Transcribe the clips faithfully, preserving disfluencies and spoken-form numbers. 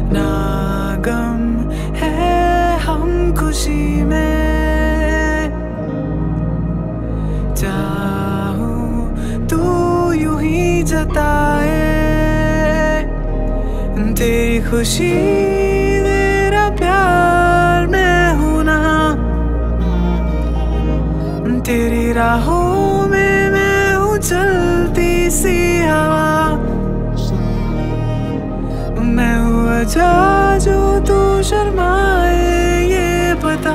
ना गम है हम खुशी में, चाहूं तू यूं ही जताए तेरी खुशी तेरा प्यार मैं हूं ना, तेरी राहों में मैं हूँ चलती सी हवा, मैं हूँ वजह जो तू शर्माए ये पता,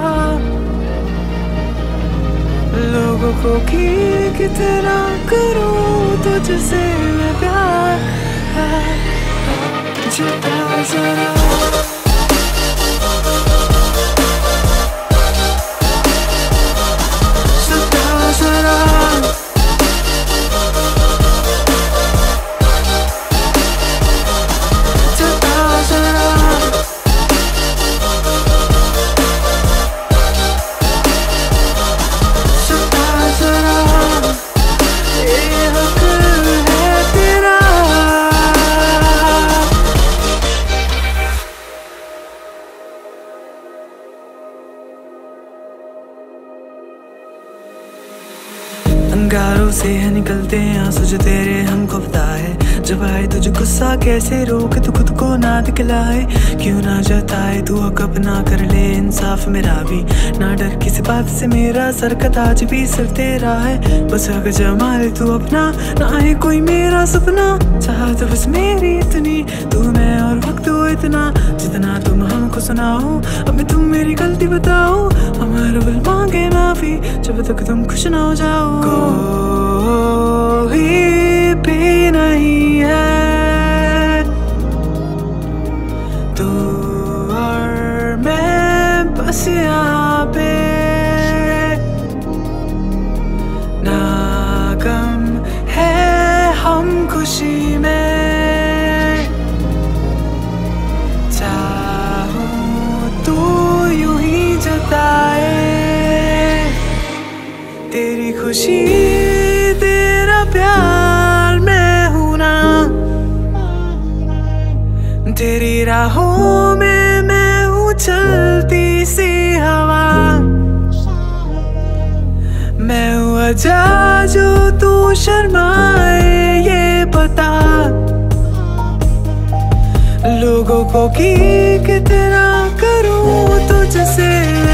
लोगों को कि कितना करूँ तुझसे मैं प्यार, जता जरा अंगारों से है निकलते आंसू जो तेरे हमको पता है, जब आए तुझे गुस्सा कैसे रोक तू खुद को ना दिखलाए, क्यों ना जताए तू हक अपना कर ले इंसाफ मेरा भी, ना डर किसी बात से मेरा सरकत आज भी सिर तेरा है, बस हक जमा ले तू अपना, ना है कोई मेरा सपना, चाहत बस मेरी इतनी तू मैं और वक्त हो इतना, जितना तुम हमको सुनाओ अब तुम मेरी गलती बताओ, हमारा दिल मांगे माफी जब तक तुम खुश ना हो जाओ, कोई भी नहीं है तू और मैं बस यहाँ पे, ना गम है हम खुशी में, चाहूं तू यूं ही जताए तेरी खुशी तेरा प्यार मैं हूं ना, तेरी राहों में मैं हूँ चलती सी हवा, मैं हूँ वजह जो तू शर्माए ये पता, लोगों को कि कितना करूँ तुझसे